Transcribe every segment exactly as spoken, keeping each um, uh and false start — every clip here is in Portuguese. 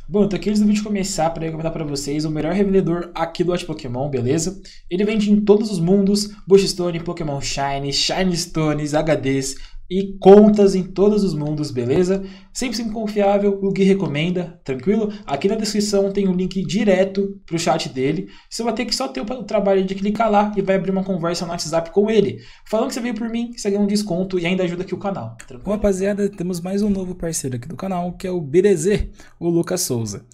Bom, eu tô aqui antes do vídeo começar para recomendar para vocês o melhor revendedor aqui do Watch Pokémon, beleza? Ele vende em todos os mundos, Bush Stone, Pokémon Shiny, Shiny Stones, H Ds e contas em todos os mundos, beleza? cem por cento confiável, o Gui recomenda, tranquilo? Aqui na descrição tem um link direto pro chat dele. Você vai ter que só ter o trabalho de clicar lá e vai abrir uma conversa no WhatsApp com ele. Falando que você veio por mim, você ganha um desconto e ainda ajuda aqui o canal. Tranquilo? Bom, rapaziada, temos mais um novo parceiro aqui do canal, que é o B D Z, o Lucas Souza.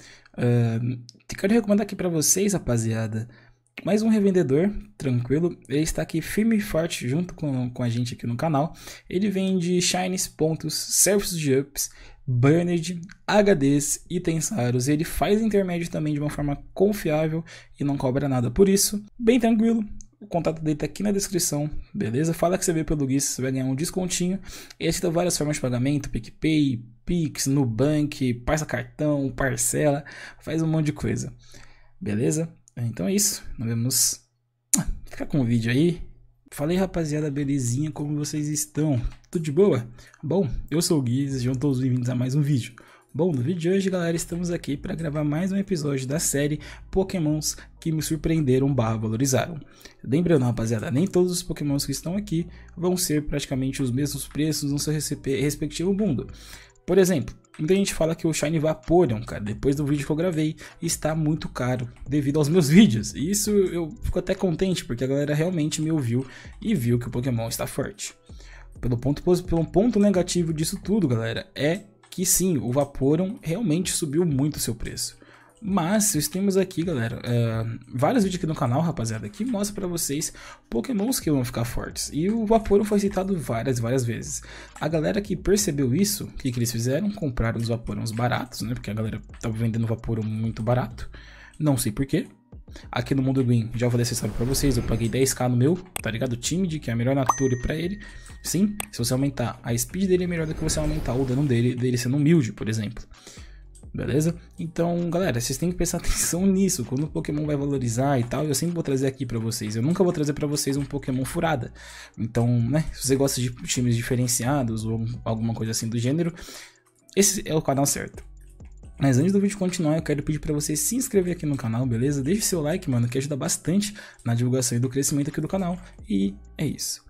Uh, quero recomendar aqui pra vocês, rapaziada, mais um revendedor, tranquilo. Ele está aqui firme e forte junto com, com a gente aqui no canal. Ele vende Shinies, pontos, serviços de ups, Burned, H Ds, itens raros. Ele faz intermédio também de uma forma confiável e não cobra nada por isso. Bem tranquilo. O contato dele tá aqui na descrição, beleza? Fala que você veio pelo Gui, você vai ganhar um descontinho. Ele aceita várias formas de pagamento, PicPay, Pix, Nubank, passa cartão, parcela, faz um monte de coisa, beleza? Então é isso, nós vamos ficar com o vídeo aí. Falei, rapaziada, belezinha, como vocês estão? Tudo de boa? Bom, eu sou o Gui, sejam todos bem-vindos a mais um vídeo. Bom, no vídeo de hoje, galera, estamos aqui para gravar mais um episódio da série Pokémons que me surpreenderam barra valorizaram. Lembrando, rapaziada, nem todos os Pokémons que estão aqui vão ser praticamente os mesmos preços no seu respectivo mundo. Por exemplo, muita gente fala que o Shiny Vaporeon, cara, depois do vídeo que eu gravei, está muito caro devido aos meus vídeos. E isso eu fico até contente, porque a galera realmente me ouviu e viu que o Pokémon está forte. Pelo ponto, pelo ponto negativo disso tudo, galera, é que sim, o Vaporeon realmente subiu muito o seu preço. Mas nós temos aqui, galera, uh, vários vídeos aqui no canal, rapaziada, que mostram pra vocês Pokémons que vão ficar fortes. E o Vaporeon foi citado várias, várias vezes. A galera que percebeu isso, o que, que eles fizeram? Compraram os Vaporeons baratos, né? Porque a galera tava vendendo Vaporeon muito barato. Não sei porquê. Aqui no Mundo Green, já vou deixar sabe pra vocês, eu paguei dez k no meu, tá ligado? Timid, que é a melhor nature pra ele. Sim, se você aumentar a speed dele é melhor do que você aumentar o dano dele, dele sendo humilde, por exemplo. Beleza? Então, galera, vocês têm que prestar atenção nisso. Quando o Pokémon vai valorizar e tal, eu sempre vou trazer aqui pra vocês. Eu nunca vou trazer pra vocês um Pokémon furada. Então, né, se você gosta de times diferenciados ou alguma coisa assim do gênero, esse é o canal certo. Mas antes do vídeo continuar, eu quero pedir pra você se inscrever aqui no canal, beleza? Deixe seu like, mano, que ajuda bastante na divulgação e do crescimento aqui do canal. E é isso.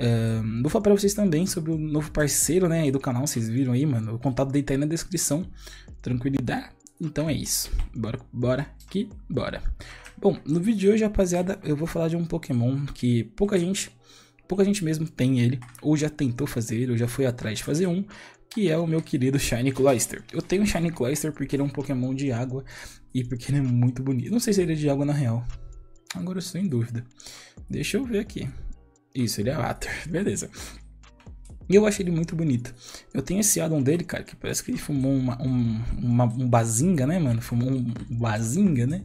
Uh, vou falar pra vocês também sobre o novo parceiro, né, aí do canal, vocês viram aí, mano, o contato dele tá aí na descrição, tranquilidade, então é isso, bora, bora, que bora. Bom, no vídeo de hoje, rapaziada, eu vou falar de um Pokémon que pouca gente, pouca gente mesmo tem ele, ou já tentou fazer ele, ou já foi atrás de fazer um, que é o meu querido Shiny Cloyster. Eu tenho um Shiny Cloyster porque ele é um Pokémon de água e porque ele é muito bonito, não sei se ele é de água na real, agora eu estou em dúvida, deixa eu ver aqui. Isso, ele é Water, beleza. E eu achei ele muito bonito. Eu tenho esse addon dele, cara, que parece que ele fumou uma, um, uma, um bazinga, né, mano? Fumou um bazinga, né?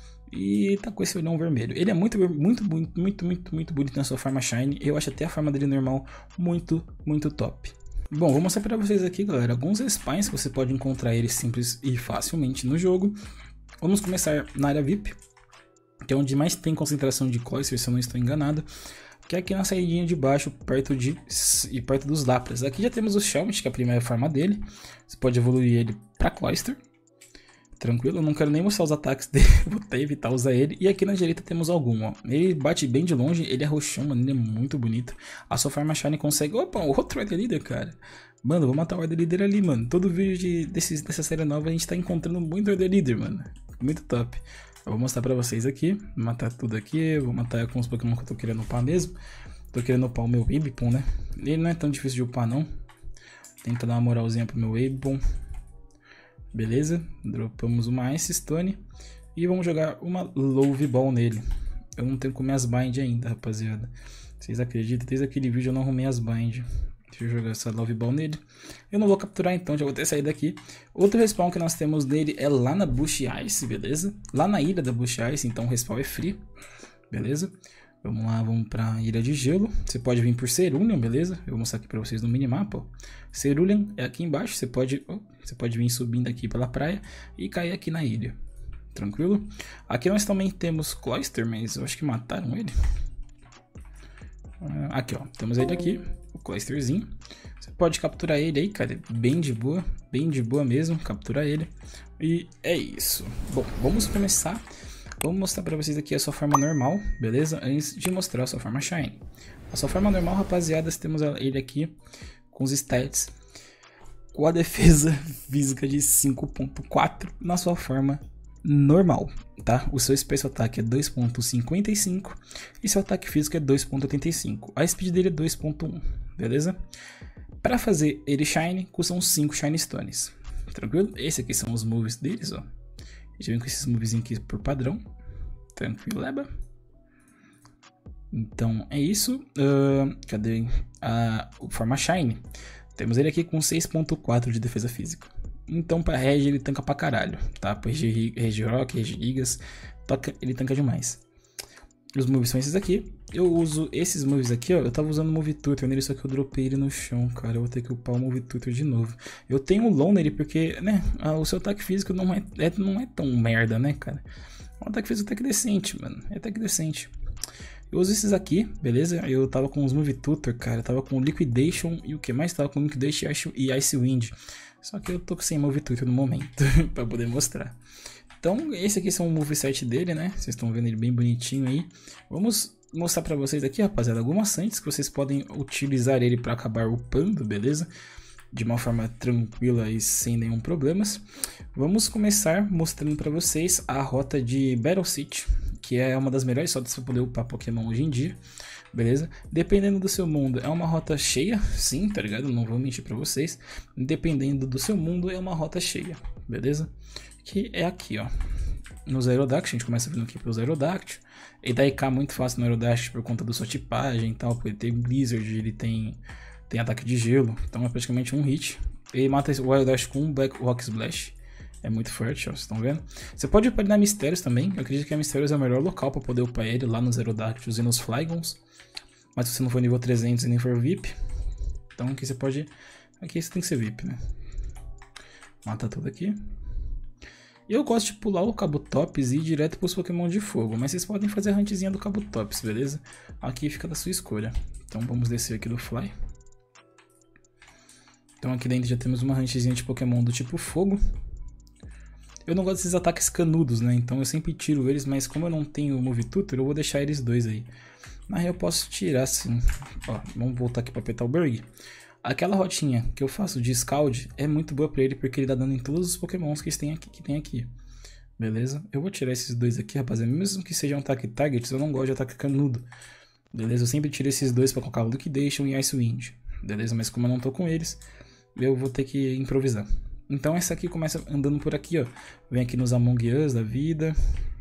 E tá com esse olhão vermelho. Ele é muito, muito, muito, muito, muito, muito bonito na sua forma Shiny. Eu acho até a forma dele normal muito, muito top. Bom, vou mostrar pra vocês aqui, galera, alguns spines que você pode encontrar ele simples e facilmente no jogo. Vamos começar na área V I P, que é onde mais tem concentração de Cloyster, se eu não estou enganado. Que é aqui na saídinha de baixo, perto, de, e perto dos Lapras. Aqui já temos o Shelmet, que é a primeira forma dele. Você pode evoluir ele para Cloyster. Tranquilo, eu não quero nem mostrar os ataques dele, vou até evitar usar ele. E aqui na direita temos algum, ó. Ele bate bem de longe, ele é roxão, mano, ele é muito bonito. A sua forma Shiny consegue... Opa, outro Elder Leader, cara. Mano, vou matar o Elder Leader ali, mano. Todo vídeo de, desses, dessa série nova a gente tá encontrando muito Elder Leader, mano. Muito top. Eu vou mostrar pra vocês aqui, vou matar tudo aqui, vou matar com os Pokémon que eu tô querendo upar mesmo. Tô querendo upar o meu Weepon, né? Ele não é tão difícil de upar não. Tenta dar uma moralzinha pro meu Weepon. Beleza, dropamos uma Ice Stone. E vamos jogar uma Love Ball nele. Eu não tenho como as bind ainda, rapaziada. Vocês acreditam? Desde aquele vídeo eu não arrumei as bind. Deixa eu jogar essa Love Ball nele. Eu não vou capturar então, já vou ter saído daqui. Outro respawn que nós temos nele é lá na Bush Ice, beleza? Lá na ilha da Bush Ice, então o respawn é free, beleza? Vamos lá, vamos pra Ilha de Gelo. Você pode vir por Cerulean, beleza? Eu vou mostrar aqui pra vocês no minimapa, ó. Cerulean é aqui embaixo, você pode, oh, você pode vir subindo aqui pela praia e cair aqui na ilha. Tranquilo? Aqui nós também temos Cloyster, mas eu acho que mataram ele. Aqui, ó, temos ele aqui, o Cloysterzinho. Você pode capturar ele aí, cara, bem de boa, bem de boa mesmo, capturar ele. E é isso. Bom, vamos começar. Vamos mostrar pra vocês aqui a sua forma normal, beleza? Antes de mostrar a sua forma Shine. A sua forma normal, rapaziada, temos ele aqui com os stats, com a defesa física de cinco ponto quatro na sua forma normal, tá? O seu Special Attack é dois ponto cinquenta e cinco e seu ataque físico é dois ponto oitenta e cinco. A speed dele é dois ponto um, beleza? Para fazer ele Shine, custam cinco Shine Stones. Tranquilo? Esses aqui são os moves deles, ó. Já vem com esses moves aqui por padrão. Tranquilo, leba. Então é isso. Uh, cadê a forma Shine? Temos ele aqui com seis ponto quatro de defesa física. Então pra Regi ele tanca pra caralho, tá? Pra Regi, Regi Rock, Regi Gigas, toca, ele tanca demais. Os moves são esses aqui. Eu uso esses moves aqui, ó. Eu tava usando o Move Tutor nele, só que eu dropei ele no chão, cara. Eu vou ter que upar o Move Tutor de novo. Eu tenho o Low nele porque, né, o seu ataque físico não é, é, não é tão merda, né, cara? O ataque físico é até que decente, mano. É até que decente. Eu uso esses aqui, beleza? Eu tava com os Move Tutor, cara. Eu tava com Liquidation e o que mais? Tava com Liquidation e Ice Wind. Só que eu tô sem Move Tutor no momento, pra poder mostrar. Então, esse aqui são o moveset dele, né? Vocês estão vendo ele bem bonitinho aí. Vamos mostrar pra vocês aqui, rapaziada, algumas antes que vocês podem utilizar ele pra acabar upando, beleza? De uma forma tranquila e sem nenhum problemas. Vamos começar mostrando pra vocês a rota de Battle City, que é uma das melhores rotas pra poder upar Pokémon hoje em dia. Beleza? Dependendo do seu mundo, é uma rota cheia, sim, tá ligado? Não vou mentir pra vocês. Dependendo do seu mundo, é uma rota cheia, beleza? Que é aqui, ó. Nos Aerodactyl, a gente começa vindo aqui pelos Aerodactyl. Ele dá I K muito fácil no Aerodactyl por conta da sua tipagem e tal, porque ele tem Blizzard, ele tem, tem ataque de gelo, então é praticamente um hit. Ele mata o Aerodactyl com um Black Rock Splash. É muito forte, ó, vocês estão vendo? Você pode upar ele na Mistérios também. Eu acredito que a Mistérios é o melhor local para poder upar ele, lá nos Aerodactyls e nos Flygons. Mas se você não for nível trezentos e nem for V I P, então aqui você pode... Aqui você tem que ser V I P, né? Mata tudo aqui. Eu gosto de pular o Kabutops e ir direto para os Pokémon de fogo, mas vocês podem fazer a huntzinha do Kabutops, beleza? Aqui fica da sua escolha. Então vamos descer aqui do Fly. Então aqui dentro já temos uma huntzinha de Pokémon do tipo fogo. Eu não gosto desses ataques canudos, né? Então eu sempre tiro eles, mas como eu não tenho Move Tutor, eu vou deixar eles dois aí. Na real eu posso tirar sim. Ó, vamos voltar aqui para Petalburg. Aquela rotinha que eu faço de Scald é muito boa pra ele, porque ele dá dano em todos os Pokémons que tem aqui, que tem aqui. Beleza? Eu vou tirar esses dois aqui, rapaziada. Mesmo que seja um ataque target, eu não gosto de ataque canudo. Beleza? Eu sempre tiro esses dois pra colocar o Liquidation e Ice Wind. Beleza? Mas como eu não tô com eles, eu vou ter que improvisar. Então essa aqui começa andando por aqui, ó. Vem aqui nos Among Us da vida.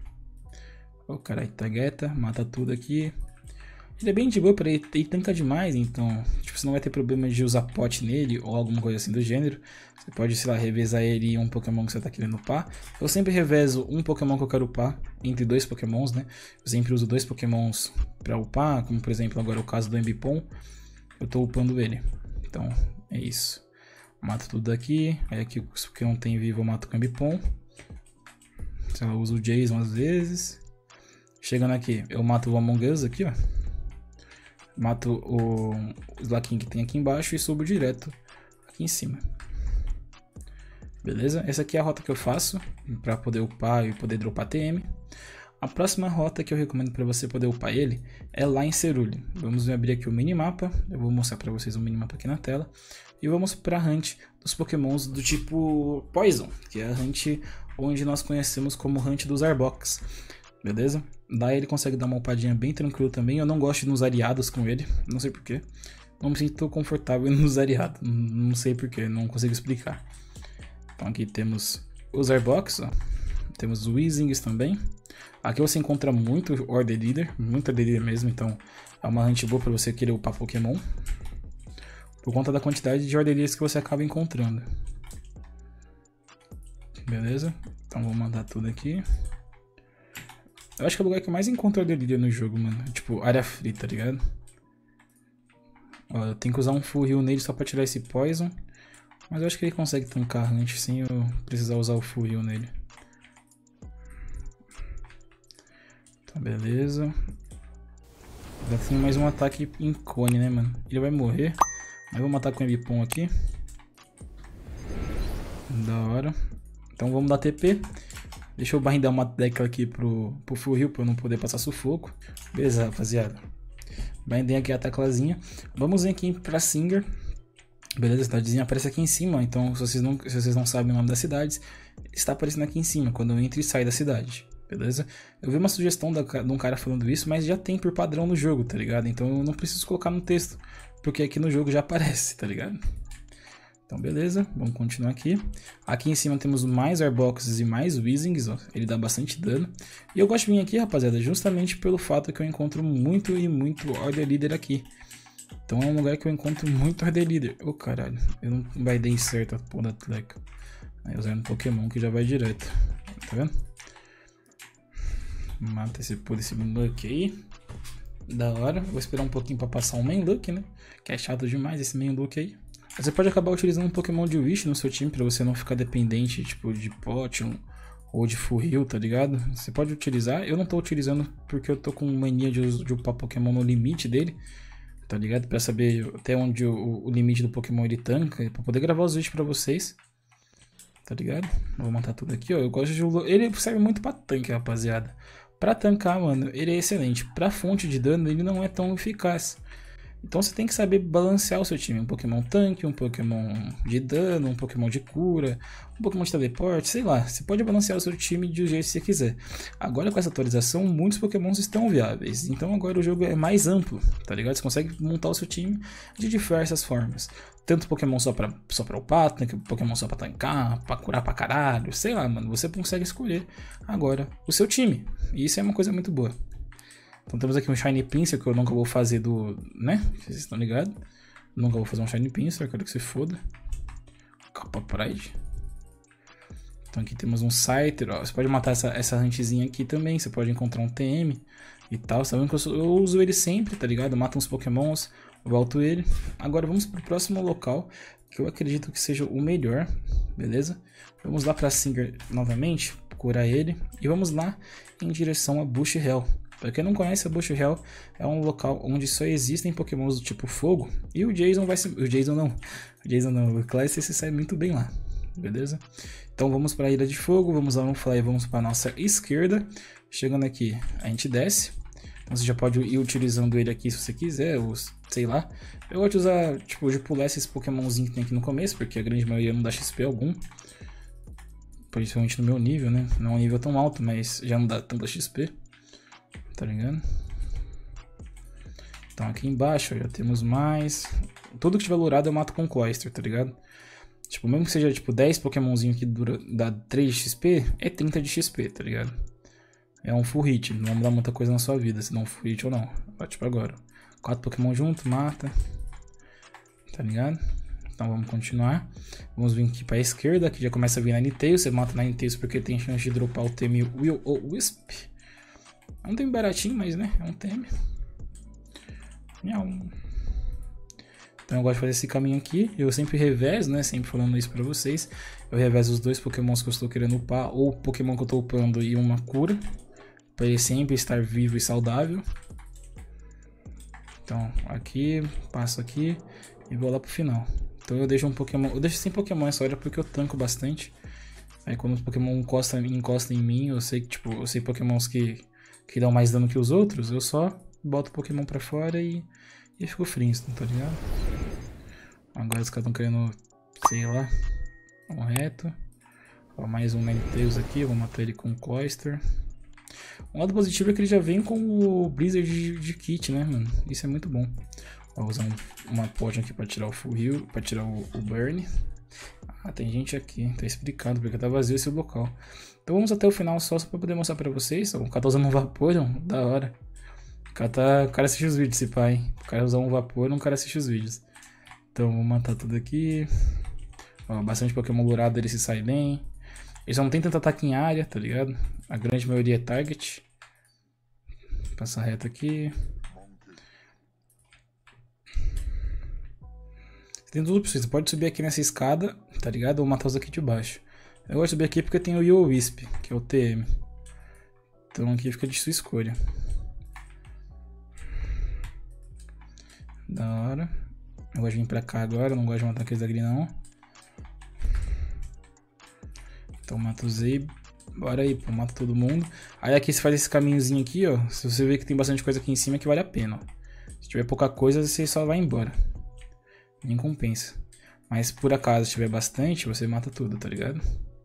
Ó, oh, caralho, Tagueta, mata tudo aqui. Ele é bem de boa pra ele, ele tanca demais, então tipo, você não vai ter problema de usar pot nele ou alguma coisa assim do gênero. Você pode, sei lá, revezar ele em um Pokémon que você tá querendo upar. Eu sempre revezo um Pokémon que eu quero upar entre dois Pokémons, né? Eu sempre uso dois Pokémons pra upar, como por exemplo agora o caso do Ambipom. Eu tô upando ele, então é isso. Mato tudo daqui, aí aqui os Pokémon tem vivo eu mato com o Ambipom. Sei lá, eu uso o Jason às vezes. Chegando aqui, eu mato o Among Us aqui, ó. Mato o Slaking que tem aqui embaixo e subo direto aqui em cima. Beleza? Essa aqui é a rota que eu faço para poder upar e poder dropar T M. A próxima rota que eu recomendo para você poder upar ele é lá em Cerule. Vamos abrir aqui o minimapa. Eu vou mostrar para vocês o minimapa aqui na tela. E vamos para a hunt dos Pokémons do tipo Poison, que é a hunt onde nós conhecemos como hunt dos Arbox. Beleza? Daí ele consegue dar uma upadinha bem tranquilo também. Eu não gosto de nos ariados com ele, não sei porquê. Não me sinto confortável nos ariados, não sei porquê, não consigo explicar. Então aqui temos os Airbox, ó. Temos os Weezings também. Aqui você encontra muito Order Leader, muito Order Leader mesmo, então é uma hunt boa para você querer upar Pokémon. Por conta da quantidade de Order Leaders que você acaba encontrando. Beleza? Então vou mandar tudo aqui. Eu acho que é o lugar que eu mais encontro Order Leader no jogo, mano. Tipo, área free, tá ligado? Ó, eu tenho que usar um Full Heal nele só pra tirar esse Poison. Mas eu acho que ele consegue tancar antes sem eu precisar usar o Full Heal nele. Tá, beleza. Já tem mais um ataque em cone, né, mano? Ele vai morrer. Eu vou matar com o Ebipom aqui. Da hora. Então vamos dar T P. Deixa eu barrindar uma deck aqui pro, pro Full Heal pra eu não poder passar sufoco. Beleza, rapaziada. Barrindei aqui a teclazinha. Vamos vir aqui pra Singer. Beleza, a cidadezinha aparece aqui em cima. Então se vocês não, se vocês não sabem o nome das cidades, está aparecendo aqui em cima quando eu entro e saio da cidade. Beleza? Eu vi uma sugestão da, de um cara falando isso, mas já tem por padrão no jogo, tá ligado? Então eu não preciso colocar no texto, porque aqui no jogo já aparece, tá ligado? Então beleza, vamos continuar aqui. Aqui em cima temos mais Airboxes e mais Weezings, ó. Ele dá bastante dano. E eu gosto de vir aqui, rapaziada, justamente pelo fato que eu encontro muito e muito Order Leader aqui. Então é um lugar que eu encontro muito Order Leader. Ô, oh, caralho, eu não vai dar certo a porra da Tleca. Aí usando um Pokémon que já vai direto. Tá vendo? Mata esse por esse Luck aí. Da hora. Vou esperar um pouquinho pra passar um main Luck, né? Que é chato demais esse main Luck aí. Você pode acabar utilizando um Pokémon de Wish no seu time pra você não ficar dependente, tipo, de Potion ou de Full Heal, tá ligado? Você pode utilizar. Eu não tô utilizando porque eu tô com mania de, de upar Pokémon no limite dele, tá ligado? Pra saber até onde o, o limite do Pokémon ele tanca, pra poder gravar os vídeos pra vocês. Tá ligado? Vou montar tudo aqui, ó. Eu gosto de... Ele serve muito pra tanque, rapaziada. Pra tancar, mano, ele é excelente. Pra fonte de dano, ele não é tão eficaz. Então você tem que saber balancear o seu time. Um Pokémon tanque, um Pokémon de dano, um Pokémon de cura, um Pokémon de teleporte, sei lá. Você pode balancear o seu time do jeito que você quiser. Agora com essa atualização, muitos Pokémons estão viáveis. Então agora o jogo é mais amplo, tá ligado? Você consegue montar o seu time de diversas formas. Tanto Pokémon só pra, só pra upar, Pokémon só pra tancar, pra curar pra caralho. Sei lá, mano. Você consegue escolher agora o seu time. E isso é uma coisa muito boa. Então temos aqui um Shiny Pinsir que eu nunca vou fazer do... né? Vocês estão ligados? Nunca vou fazer um Shiny Pinsir, quero que se foda. Capa Pride. Então aqui temos um Scyther, ó. Você pode matar essa, essa huntzinha aqui também. Você pode encontrar um T M e tal. Você tá vendo que eu, eu uso ele sempre, tá ligado? Mata uns Pokémons, volto ele. Agora vamos pro próximo local, que eu acredito que seja o melhor, beleza? Vamos lá pra Singer novamente, curar ele. E vamos lá em direção a Bush Hell. Pra quem não conhece, a Bush Hell é um local onde só existem Pokémons do tipo fogo. E o Jason vai se... O Jason não. O Jason não. O Classic se sai muito bem lá. Beleza? Então vamos para a Ilha de Fogo. Vamos lá no Fly. Vamos para a nossa esquerda. Chegando aqui, a gente desce. Então você já pode ir utilizando ele aqui se você quiser. Ou sei lá. Eu gosto de usar, tipo, de pular esses Pokémonzinhos que tem aqui no começo. Porque a grande maioria não dá X P algum. Principalmente no meu nível, né? Não é um nível tão alto, mas já não dá tanta X P. Tá ligado? Então aqui embaixo já temos mais. Tudo que tiver lourado eu mato com Cloyster, tá ligado? Tipo, mesmo que seja tipo dez Pokémonzinho que dura, dá três de X P, é trinta de X P, tá ligado? É um full hit, não vai mudar muita coisa na sua vida, se não full hit ou não. Vai tipo agora. quatro Pokémon junto, mata. Tá ligado? Então vamos continuar. Vamos vir aqui pra esquerda, que já começa a vir Ninetales. Você mata Ninetales porque tem chance de dropar o T M Will-O-Wisp. É um T M baratinho, mas né, é um T M. Miau. Então eu gosto de fazer esse caminho aqui. Eu sempre revezo, né, sempre falando isso pra vocês. Eu revezo os dois Pokémons que eu estou querendo upar, ou o Pokémon que eu estou upando e uma cura, pra ele sempre estar vivo e saudável. Então aqui, passo aqui e vou lá pro final. Então eu deixo um Pokémon, eu deixo sem Pokémon essa hora porque eu tanco bastante. Aí quando o Pokémon encosta, encosta em mim, eu sei que tipo, eu sei Pokémons que que dão mais dano que os outros, eu só boto o Pokémon pra fora e, e fico Flintstone, tá ligado? Agora os caras estão querendo, sei lá, um reto. Ó, mais um Ninetales aqui, eu vou matar ele com o Cloyster. Um lado positivo é que ele já vem com o Blizzard de, de kit, né, mano? Isso é muito bom. Ó, vou usar um, uma potion aqui pra tirar o Full Heal, pra tirar o, o Burn. Ah, tem gente aqui, tá explicado porque tá vazio esse local. Então vamos até o final só, só pra poder mostrar pra vocês. O cara tá usando um Vaporeon, da hora. O cara, tá, o cara assiste os vídeos, esse pai. O cara usar um Vaporeon, o cara assiste os vídeos. Então vou matar tudo aqui. Ó, bastante Pokémon dourado, ele se sai bem. Ele só não tem tanto ataque em área, tá ligado? A grande maioria é target. Passa reto aqui. Você tem duas opções, você pode subir aqui nessa escada, tá ligado? Ou matar os aqui de baixo. Eu gosto de subir aqui porque tem o Will-O-Wisp, que é o T M. Então aqui fica de sua escolha. Da hora. Eu gosto de vir pra cá agora, eu não gosto de matar aqueles daqui não. Então mata o Zay. Bora aí, pô, mata todo mundo. Aí aqui você faz esse caminhozinho aqui, ó. Se você vê que tem bastante coisa aqui em cima, que vale a pena, ó. Se tiver pouca coisa, você só vai embora. Nem compensa. Mas por acaso, se tiver bastante, você mata tudo, tá ligado?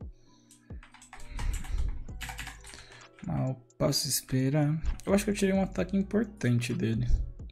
Mal posso esperar. Eu acho que eu tirei um ataque importante dele.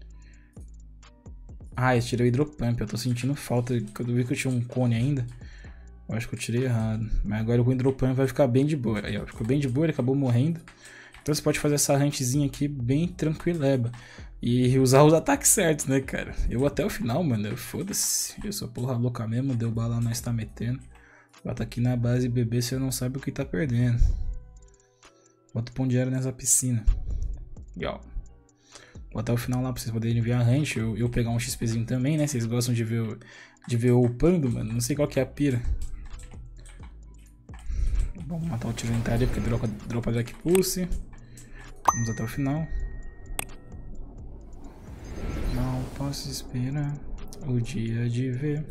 Ah, eu tirei o Hidropump. Eu tô sentindo falta. Quando eu vi que eu tinha um cone ainda, eu acho que eu tirei errado. Mas agora o Hidropump vai ficar bem de boa. Aí, ó, ficou bem de boa, ele acabou morrendo. Então você pode fazer essa huntzinha aqui bem tranquileba. E usar os ataques certos, né, cara? Eu até o final, mano, foda-se. Eu sou porra louca mesmo, deu bala, nós tá metendo. Bota aqui na base, bebê, você não sabe o que tá perdendo. Bota o pão de areia nessa piscina. E ó, vou até o final lá pra vocês poderem ver a hunt. Eu, eu pegar um XPzinho também, né? Vocês gostam de ver, de ver eu upando, mano? Não sei qual que é a pira. Vamos matar o Tiranitar porque dropa, dropa Dark Pulse. Vamos até o final. Não posso esperar o dia de ver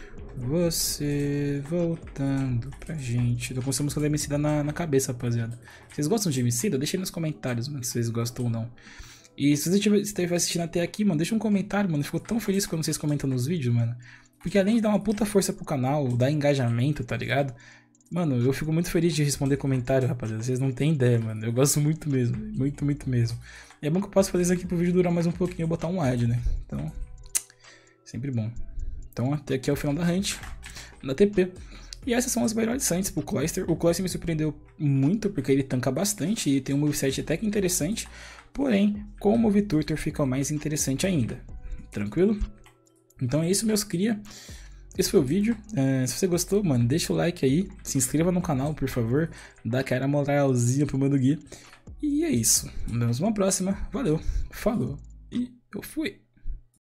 você voltando pra gente. Tô com essa música da Emicida na, na cabeça, rapaziada. Vocês gostam de Emicida? Deixa aí nos comentários, mano, se vocês gostam ou não. E se você estiver assistindo até aqui, mano, deixa um comentário, mano. Eu fico tão feliz quando vocês comentam nos vídeos, mano. Porque além de dar uma puta força pro canal, dar engajamento, tá ligado? Mano, eu fico muito feliz de responder comentário, rapaziada. Vocês não têm ideia, mano. Eu gosto muito mesmo. Muito, muito mesmo. E é bom que eu posso fazer isso aqui pro vídeo durar mais um pouquinho e botar um ad, né? Então, sempre bom. Então, até aqui é o final da hunt, da T P. E essas são as melhores hunts pro Cloyster. O Cloyster me surpreendeu muito, porque ele tanca bastante e tem um moveset até que interessante. Porém, com o Move Tutor fica mais interessante ainda. Tranquilo? Então é isso, meus cria. Esse foi o vídeo. É, se você gostou, mano, deixa o like aí. Se inscreva no canal, por favor. Dá aquela moralzinha pro Mano Gui. E é isso. Nos vemos numa próxima. Valeu, falou e eu fui.